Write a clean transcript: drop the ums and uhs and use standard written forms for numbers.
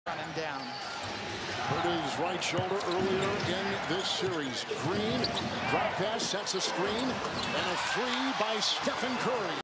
running down. Purdue's right shoulder earlier in this series. Green, drop pass, sets a screen, and a three by Stephen Curry.